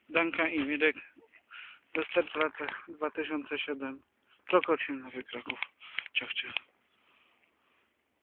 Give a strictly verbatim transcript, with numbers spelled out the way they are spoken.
Danka i Mirek, Westerplatte dwa tysiące siedem, Trokocin, Nowy Kraków. Ciach, ciach.